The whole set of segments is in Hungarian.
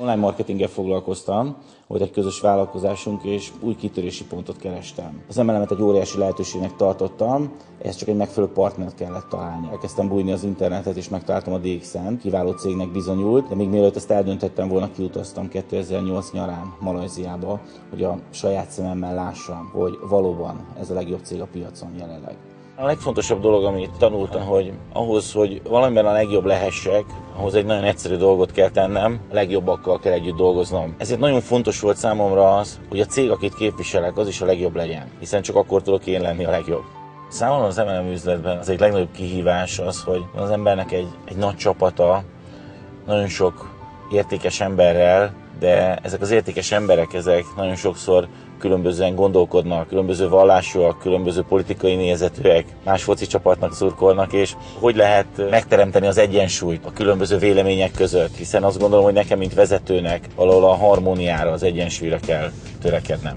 online marketinggel foglalkoztam, volt egy közös vállalkozásunk, és új kitörési pontot kerestem. Az MLM-et egy óriási lehetőségnek tartottam, ehhez csak egy megfelelő partnert kellett találni. Elkezdtem bújni az internetet, és megtaláltam a DXN, kiváló cégnek bizonyult, de még mielőtt ezt eldöntöttem volna, kiutaztam 2008 nyarán Malajziába, hogy a saját szememmel lássam, hogy valóban ez a legjobb cég a piacon jelenleg. A legfontosabb dolog, amit tanultam, hogy ahhoz, hogy valamiben a legjobb lehessek, ahhoz egy nagyon egyszerű dolgot kell tennem, a legjobbakkal kell együtt dolgoznom. Ezért nagyon fontos volt számomra az, hogy a cég, akit képviselek, az is a legjobb legyen, hiszen csak akkor tudok én lenni a legjobb. Számomra az MLM üzletben az egyik legnagyobb kihívás az, hogy az embernek egy nagy csapata, nagyon sok értékes emberrel, de ezek az értékes emberek, ezek nagyon sokszor különbözően gondolkodnak, különböző vallásúak, különböző politikai nézetűek, más foci csapatnak szurkolnak, és hogy lehet megteremteni az egyensúlyt a különböző vélemények között, hiszen azt gondolom, hogy nekem, mint vezetőnek valahol a harmóniára, az egyensúlyra kell törekednem.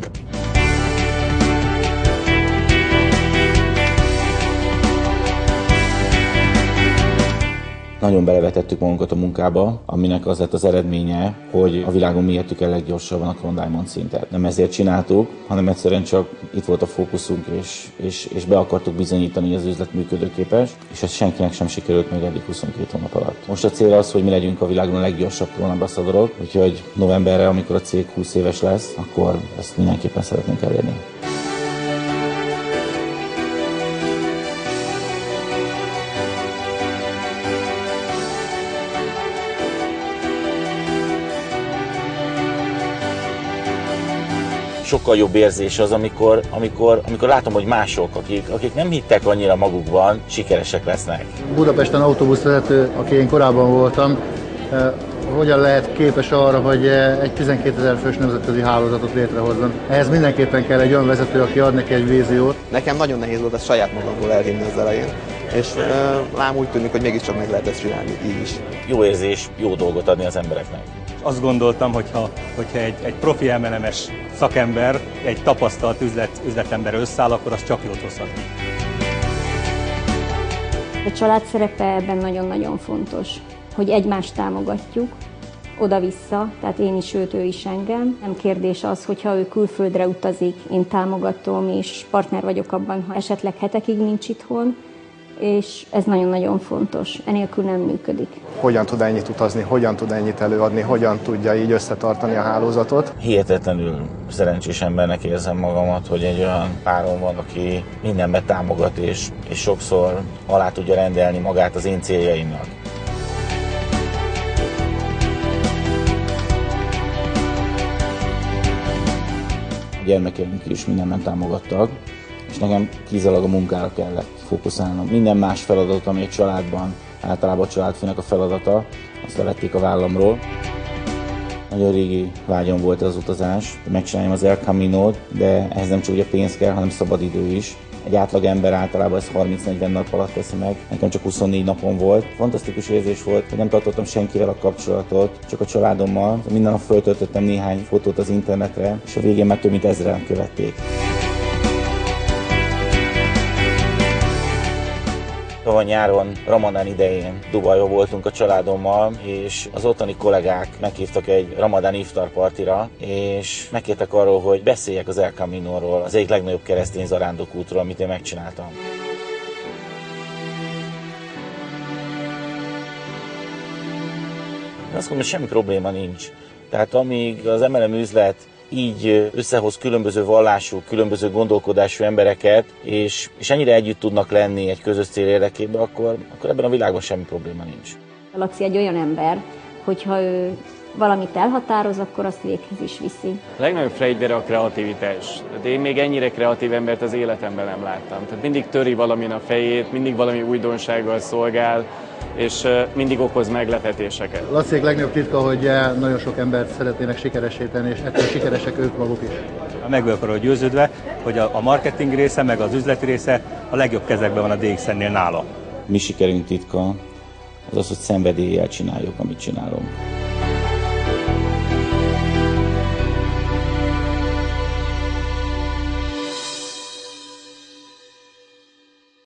Nagyon belevetettük magunkat a munkába, aminek az lett az eredménye, hogy a világon mi értük el leggyorsabban a Cron Diamond szintet. Nem ezért csináltuk, hanem egyszerűen csak itt volt a fókuszunk, és be akartuk bizonyítani, hogy az üzlet működőképes, és ez senkinek sem sikerült még eddig 22 hónap alatt. Most a cél az, hogy mi legyünk a világon a leggyorsabb Cron ambassadorok, úgyhogy novemberre, amikor a cég 20 éves lesz, akkor ezt mindenképpen szeretnénk elérni. Sokkal jobb érzés az, amikor látom, hogy mások, akik nem hittek annyira magukban, sikeresek lesznek. Budapesten autóbuszvezető, aki én korábban voltam, hogyan lehet képes arra, hogy egy 12 000 fős nemzetközi hálózatot létrehozzon. Ehhez mindenképpen kell egy olyan vezető, aki ad neki egy víziót. Nekem nagyon nehéz volt ezt saját magamból elhinni az elején, és lám úgy tűnik, hogy mégiscsak meg lehet ezt csinálni így is. Jó érzés, jó dolgot adni az embereknek. Azt gondoltam, hogyha egy profi MLM-es szakember, egy tapasztalt üzletember összeáll, akkor az csak jót hozhat ki. A család szerepe ebben nagyon-nagyon fontos, hogy egymást támogatjuk, oda-vissza, tehát én is őt, ő is engem. Nem kérdés az, hogyha ő külföldre utazik, én támogatom, és partner vagyok abban, ha esetleg hetekig nincs itthon, és ez nagyon-nagyon fontos, enélkül nem működik. Hogyan tud ennyit utazni, hogyan tud ennyit előadni, hogyan tudja így összetartani a hálózatot. Hihetetlenül szerencsés embernek érzem magamat, hogy egy olyan párom van, aki mindenben támogat, és sokszor alá tudja rendelni magát az én céljaimnak. A gyermekeink is mindenben támogattak, és nekem kizárólag a munkára kellett fókuszálnom. Minden más feladat, ami egy családban, általában a családfőnek a feladata, azt levették a vállamról. Nagyon régi vágyam volt az utazás, hogy megcsináljam az El Caminót, de ehhez nem csak ugye pénz kell, hanem szabadidő is. Egy átlag ember általában ezt 30-40 nap alatt teszi meg, nekem csak 24 napon volt. Fantasztikus érzés volt, hogy nem tartottam senkivel a kapcsolatot, csak a családommal. Minden nap föltöltöttem néhány fotót az internetre, és a végén már több mint 1000-en követték. Tavaly nyáron, Ramadán idején Dubajban voltunk a családommal, és az ottani kollégák meghívtak egy Ramadán iftar partira, és megkértek arról, hogy beszéljek az El Caminóról, az egyik legnagyobb keresztény zarándokútról, amit én megcsináltam. Én azt mondom, hogy semmi probléma nincs. Tehát amíg az MLM üzlet így összehoz különböző vallású, különböző gondolkodású embereket, és ennyire együtt tudnak lenni egy közös cél érdekében, akkor ebben a világban semmi probléma nincs. Laci egy olyan ember, hogyha ő valamit elhatároz, akkor azt véghez is viszi. A legnagyobb fegyvere a kreativitás. Tehát én még ennyire kreatív embert az életemben nem láttam. Tehát mindig töri valamin a fejét, mindig valami újdonsággal szolgál, és mindig okoz meglepetéseket. Laciék legnagyobb titka, hogy nagyon sok embert szeretnének sikeressé tenni, és ettől sikeresek ők maguk is. Meg vagyok arról győződve, hogy a marketing része, meg az üzleti része a legjobb kezekben van a DXN-nél nála. Mi sikerünk titka az az, hogy szenvedéllyel csináljuk, amit csinálunk.